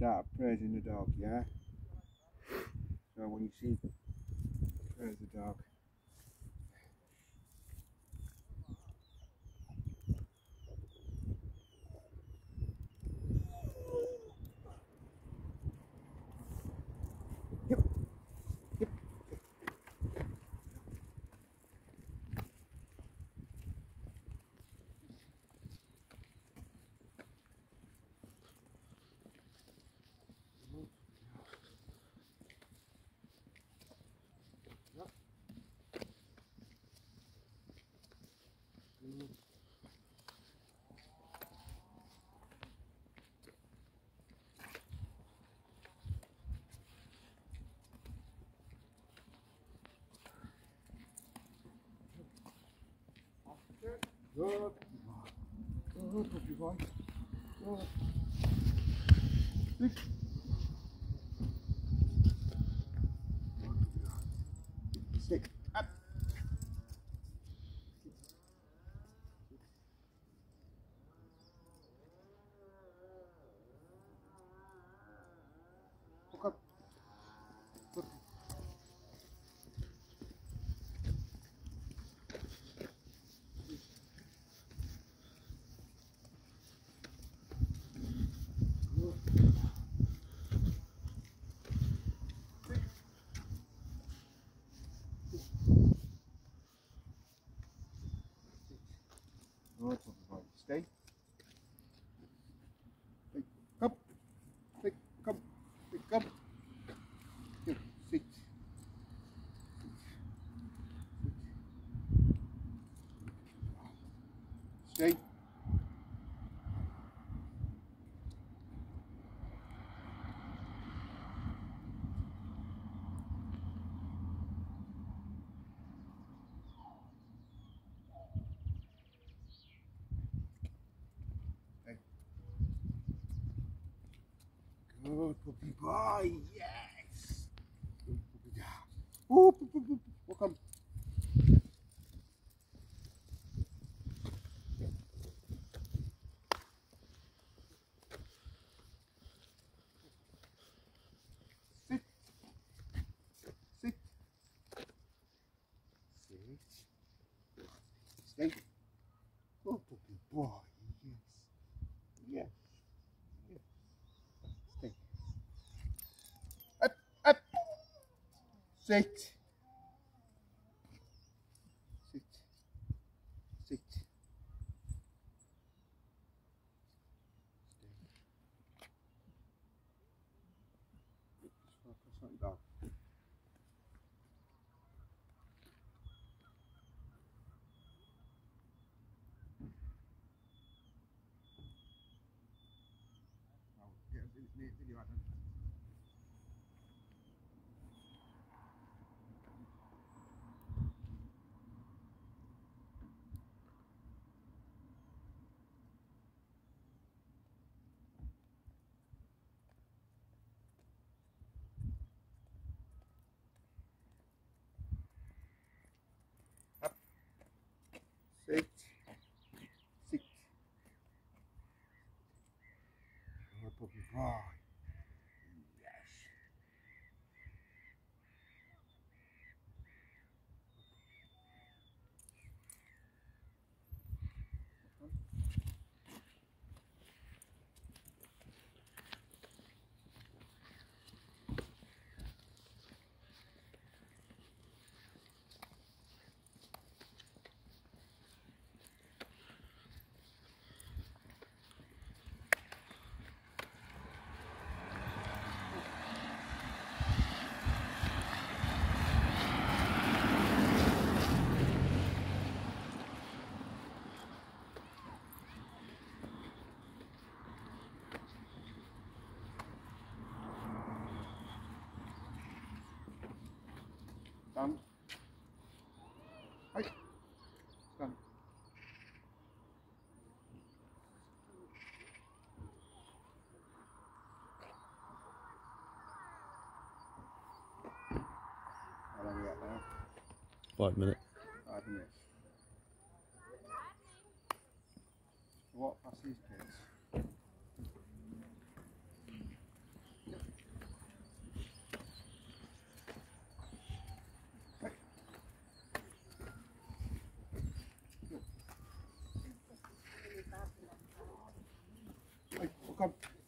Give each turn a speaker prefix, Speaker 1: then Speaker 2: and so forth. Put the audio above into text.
Speaker 1: start praising the dog, yeah? So when you see praise the dog. Yep. Yep. Good. Good, puppy boy. Good. Sit. Sit. Up. Look up. Look. Good, puppy boy. Stay. Hey, come. Hey, come. Hey, come. Here, sit. Stay. Hey. Good, puppy boy. Yes. Good, puppy boy. Oh, welcome. Sit. Sit. Sit. Stay. Oh, puppy boy. Yes. Yes. Yes. Stay. Up. Up. Sit. Sit. Sit. Stay. Just focus on dog. Oh, yeah, it's near video, I don't know. Up. Sit. Sit. Good puppy boy. Yes. Stand. Hey. Stand. How long are we at now?
Speaker 2: 5 minutes.
Speaker 1: 5 minutes. What past these kids? got